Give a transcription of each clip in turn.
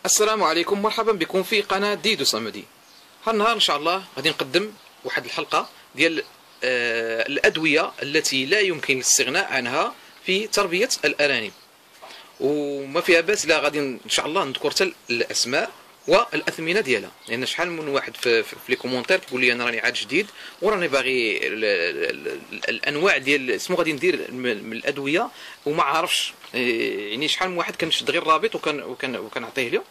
السلام عليكم، مرحبا بكم في قناة ديدو صمدي. هالنهار إن شاء الله غادي نقدم واحد الحلقة ديال الأدوية التي لا يمكن الاستغناء عنها في تربية الأرانب، وما فيها باس لا غادي إن شاء الله نذكر حتى الأسماء والأثمنة ديالها، لأن شحال من واحد في لي كومونتير كيقول لي أنا راني عاد جديد وراني باغي الأنواع ديال سمو غادي ندير من الأدوية وما عارفش. يعني شحال من واحد كنشد غير الرابط وكنعطيه له.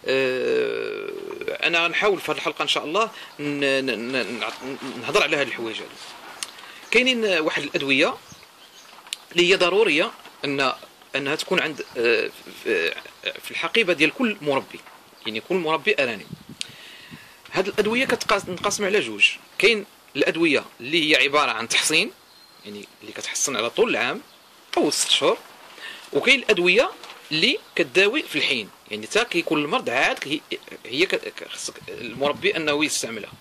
انا غنحاول في هذه الحلقه ان شاء الله نهضر على هذه الحوايج هذو. كاينين واحد الادويه اللي هي ضروريه انها تكون عند في الحقيبه ديال كل مربي، يعني كل مربي ارانب. هذه الادويه كتنقسم على جوج. كاين الادويه اللي هي عباره عن تحصين، يعني اللي كتحصن على طول العام او 6 شهور، وكاين الادويه اللي كتداوي في الحين، يعني حتى كيكون المرض عاد هي خصك المربي انه يستعملها.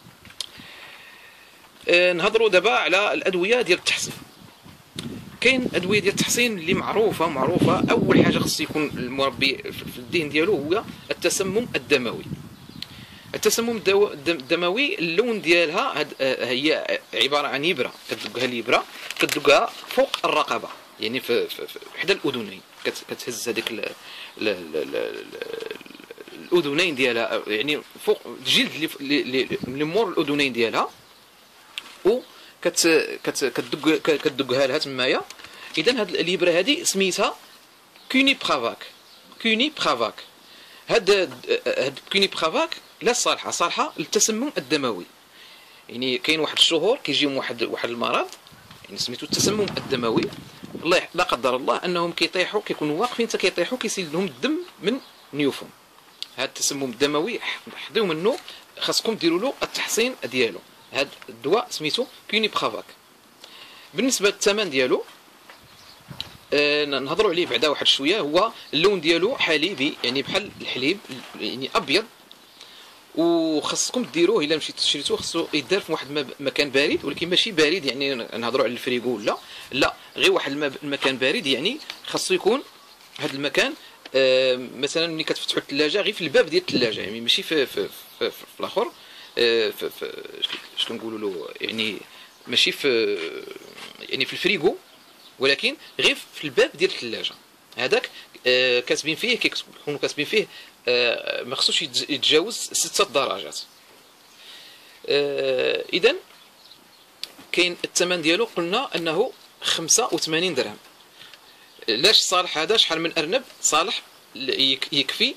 نهضروا دابا على الادويه ديال التحصين. كاين ادويه ديال التحصين اللي معروفه. اول حاجه خص يكون المربي في الذهن ديالو هو التسمم الدموي. التسمم الدموي اللون ديالها هي عباره عن ابره، كتدقها الابره كتدقها فوق الرقبه، يعني في حدا الاذنين، كتهز هذيك الاذنين ديالها، يعني فوق الجلد اللي مور الاذنين ديالها، و كتدقها لها تمايا. اذا هاد الابره هذه سميتها كوني برافاك. هاد كوني برافاك لا صالحه للتسمم الدموي. يعني كاين واحد الشهور كيجيهم واحد المرض، يعني سميتو التسمم الدموي، الله لا قدر الله انهم كيطيحوا، كيكونوا واقفين حتى كيطيحوا، كيسيل لهم الدم من نيوفهم. هذا التسمم الدموي حضيو منه، خاصكم ديروا له التحصين ديالو. هذا الدواء سميتو كوني برافاك. بالنسبه للثمن ديالو نهضروا عليه بعدا واحد شويه. هو اللون ديالو حليبي، يعني بحال الحليب، يعني ابيض، وخاصكم ديروه الا مشيتو تشريتوه خاصو يدار في واحد مكان بارد، ولكن ماشي بارد يعني نهضروا على الفريغو لا غير واحد المكان بارد. يعني خاصو يكون هذا المكان مثلا ملي كتفتحوا الثلاجه غير في الباب ديال الثلاجه، يعني ماشي في الاخر، اش كنقولوا له، يعني ماشي يعني في الفريغو، ولكن غير في الباب ديال الثلاجه. هذاك كاتبين فيه، كيكونوا كاتبين فيه ما خصوش يتجاوز 6 درجات. اذا كاين الثمن ديالو قلنا انه 85 درهم. لاش صالح هذا؟ شحال من ارنب صالح؟ يكفي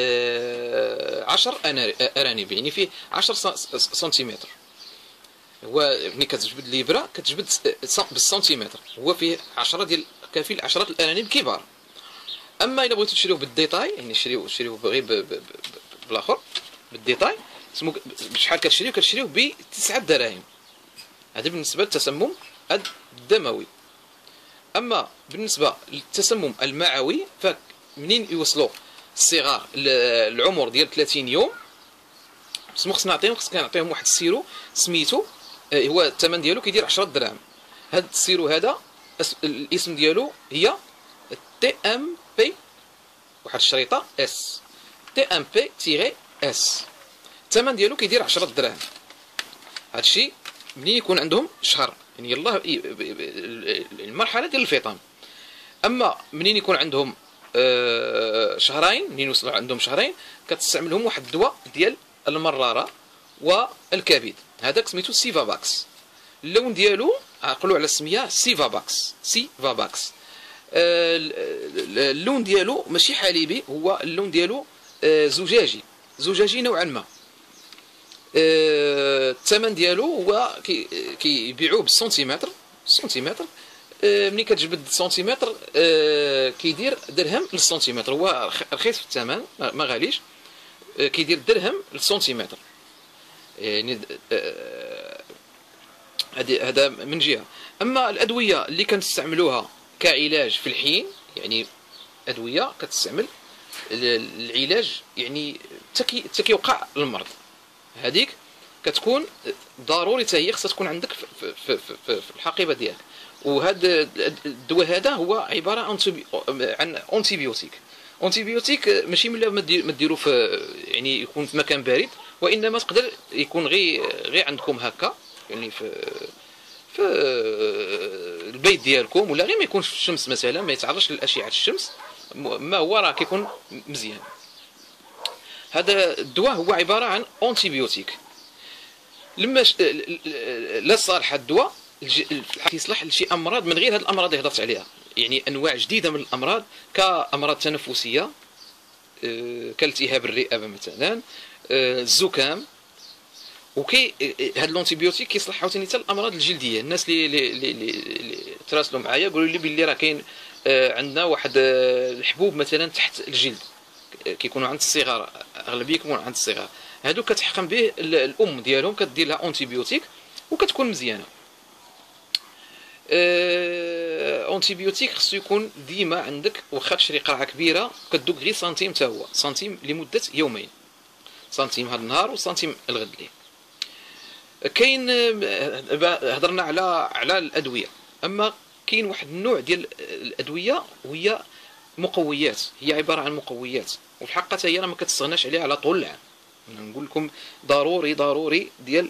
10 ارانب، يعني فيه 10 سنتيمتر. هو ملي كتجبد الابره كتجبد بالسنتيمتر، هو فيه 10 ديال كافي ل 10 الارانب كبار. اما الا بغيتو تشريوه بالديتاي، يعني شريوه غير بالاخر بالديتاي، سمو بشحال كتشريوه ب 9 دراهم. هذا بالنسبه للتسمم الدموي. اما بالنسبه للتسمم المعوي، فمنين يوصلوا الصغار العمر ديال 30 يوم، سمو خصنا نعطيهم واحد السيرو سميتو، هو الثمن ديالو كيدير 10 دراهم. هذا السيرو هذا الاسم ديالو هي تي ام بي، واحد الشريطه اس، تي ام بي تيغي اس. الثمن ديالو كيدير 10 دراهم. هادشي منين يكون عندهم شهر، يعني يلاه المرحله ديال الفطام. اما منين يكون عندهم شهرين، منين يوصلوا عندهم شهرين، كتستعملهم واحد الدواء ديال المراره والكبد، هذاك سميتو سيفاباكس. اللون ديالو عقلوا على السميه سيفاباكس. اللون ديالو ماشي حليبي، هو اللون ديالو زجاجي نوعا ما. الثمن ديالو هو كيبيعوه بالسنتيمتر. ملي كتجبد سنتيمتر كيدير درهم للسنتيمتر، هو رخيص في الثمن ما غاليش، كيدير درهم للسنتيمتر. يعني هذا من جهه. اما الادويه اللي كنستعملوها كعلاج في الحين، يعني ادويه كتستعمل العلاج، يعني حتى كيوقع المرض، هذيك كتكون ضروري حتى هي خصها تكون عندك في الحقيبه ديالك. وهذا الدواء هذا هو عباره عن انتيبيوتيك، اونتيبيوتيك ماشي ملا ما ديرو في يعني يكون في مكان بارد، وانما تقدر يكون غير عندكم هكا، يعني في البيت ديالكم، ولا غير ما يكونش في الشمس مثلا، ما يتعرضش لاشعه الشمس، ما هو راه كيكون مزيان. هذا الدواء هو عباره عن اونتيبيوتيك. لما لا صالح الدواء كيصلح لشي امراض من غير هاد الامراض اللي هضرت عليها، يعني انواع جديده من الامراض كامراض تنفسيه، كالتهاب الرئه مثلا، الزكام. وكي هاد الانتيبيوتيك كيصلح عاوتاني حتى الامراض الجلديه. الناس اللي تراسلوا معايا قالوا لي باللي راه كاين عندنا واحد الحبوب مثلا تحت الجلد، كيكونوا عند الصغار، اغلبيه كيكونوا عند الصغار، هادو كتحقن به الام ديالهم، كدير لها اونتيبيوتيك وكتكون مزيانه. اونتيبيوتيك خصو يكون ديما عندك، واخا تشري قرعه كبيره كدوك غير سنتيم، حتى هو سنتيم لمده يومين، سنتيم هذا النهار وسنتيم الغد ليه. كاين هضرنا على الادويه، اما كاين واحد النوع ديال الادويه وهي مقويات، هي عباره عن مقويات، وفي الحقيقه هي راه ما كتستغناش عليها على طول العام. نقول لكم ضروري ديال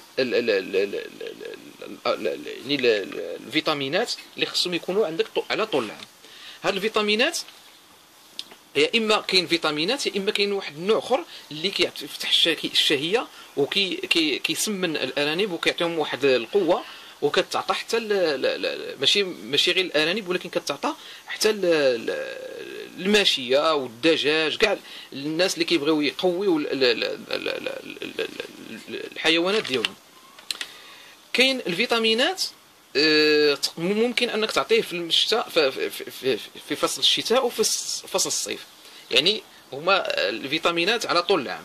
الفيتامينات اللي خصهم يكونوا عندك على طول العام. هاد الفيتامينات يا اما كاين فيتامينات، يا اما كاين واحد النوع اخر اللي كيفتح الشهيه كيسمن الارانب وكيعطيهم واحد القوه، وكتعطى حتى ماشي غير الارانب، ولكن كتعطى حتى الماشيه والدجاج، كاع الناس اللي كيبغيو يقويو الحيوانات ديالهم. كاين الفيتامينات ممكن انك تعطيه في الشتاء، في فصل الشتاء وفي فصل الصيف، يعني هما الفيتامينات على طول العام.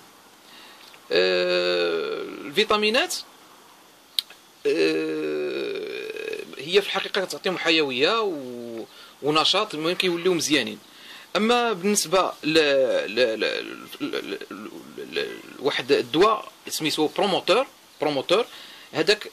الفيتامينات هي في الحقيقه كتعطيهم حيويه ونشاط، المهم كيوليو مزيانين. اما بالنسبه واحد الدواء سميتو بروموتور، هذاك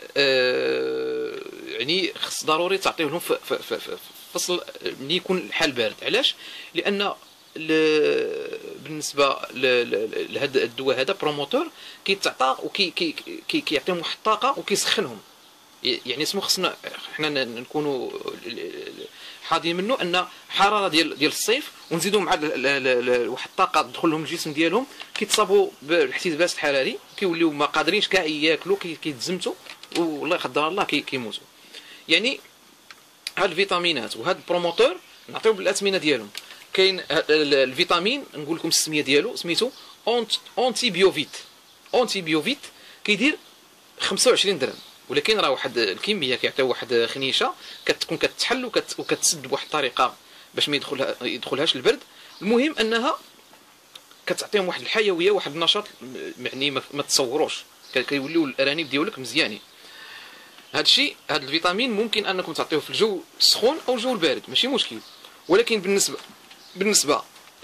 يعني خص ضروري تعطيه لهم في فصل ملي يكون الحال بارد. علاش؟ لان بالنسبه لهذا الدواء هذا بروموتور كيتعطى كيعطيهم واحد الطاقه وكيسخنهم، يعني اسمو خصنا حنا نكونوا حاضرين منه ان حراره ديال الصيف ونزيدوا مع واحد الطاقه تدخل لهم الجسم ديالهم، كيتصابوا بالاحتباس الحراري، كيوليو ما قادرينش كاع ياكلوا، كيتزمتوا، والله قدر الله كيموتوا. يعني هاد الفيتامينات وهاد البروموتور نعطيو بالاثمنه ديالهم. كاين الفيتامين نقول لكم السميه ديالو، سميتو اونتي بيوفيت، كيدير 25 درهم، ولكن راه واحد الكميه كيعطيو واحد خنيشه كتكون كتحل وكتسد بواحد الطريقه باش ما يدخلهاش البرد. المهم انها كتعطيهم واحد الحيويه، واحد النشاط، يعني ما تصوروش، كيوليو الارانب ديالك مزيانين. هاد الفيتامين ممكن انكم تعطيوه في الجو السخون او الجو البارد، ماشي مشكل. ولكن بالنسبه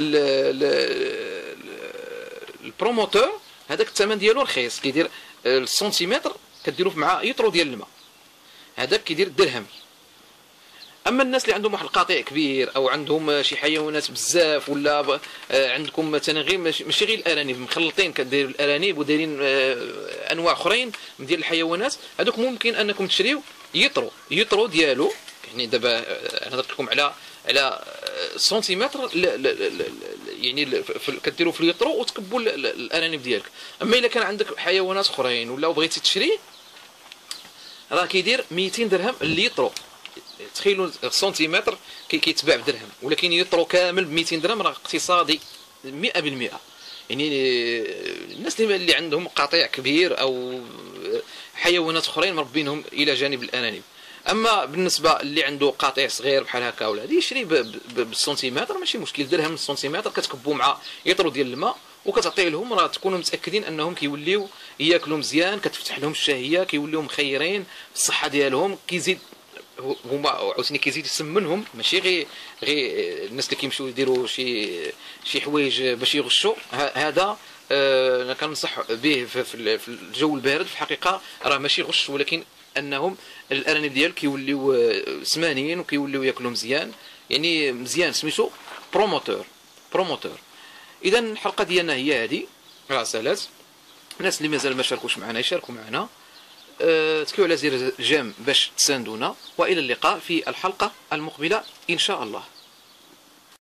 البروموتور هذاك الثمن ديالو رخيص، كيدير السنتيمتر كديروه مع يطرو ديال الماء، هذاك كيدير درهم. اما الناس اللي عندهم واحد القطيع كبير او عندهم شي حيوانات بزاف، ولا عندكم مثلا غير ماشي غير الارانب، مخلطين كديروا الارانب ودايرين انواع اخرين ديال الحيوانات، هذوك ممكن انكم تشريو يطرو ديالو. يعني دابا انا هضرت لكم على سنتيمتر، يعني كديروا في اليطرو وتكبوا الارانب ديالك. اما الا كان عندك حيوانات اخرين ولا بغيتي تشري، راه كيدير 200 درهم الليطرو. تخيلوا السنتيمتر كيتباع بدرهم، ولكن يطرو كامل ب 200 درهم، راه اقتصادي 100%. يعني الناس اللي عندهم قطيع كبير او حيوانات اخرين مربينهم الى جانب الارانب. اما بالنسبه اللي عنده قطيع صغير بحال هكا ولا هادي، يشري بالسنتيمتر، ماشي مشكل، درهم السنتيمتر كتكبوا مع يطرو ديال الماء وكتعطيه لهم، راه تكونوا متاكدين انهم كيوليو ياكلوا مزيان، كتفتح لهم الشهيه، كيوليو مخيرين في الصحه ديالهم. كيزيد هما عاوتاني كيزيد يسمنهم، ماشي غير الناس اللي كيمشيو يديروا شي حوايج باش يغشوا. هذا انا كنصح به في الجو البارد. في الحقيقه راه ماشي غش، ولكن انهم الارانب ديالك كيوليو سمانين وكيوليو ياكلوا مزيان، يعني مزيان. سميتو بروموتور بروموتور. اذا الحلقه ديالنا هي هذه، راسلات الناس اللي مازال ما شاركوش معنا يشاركوا معنا، تكيو على زر جيم باش تساندونا، والى اللقاء في الحلقه المقبله ان شاء الله.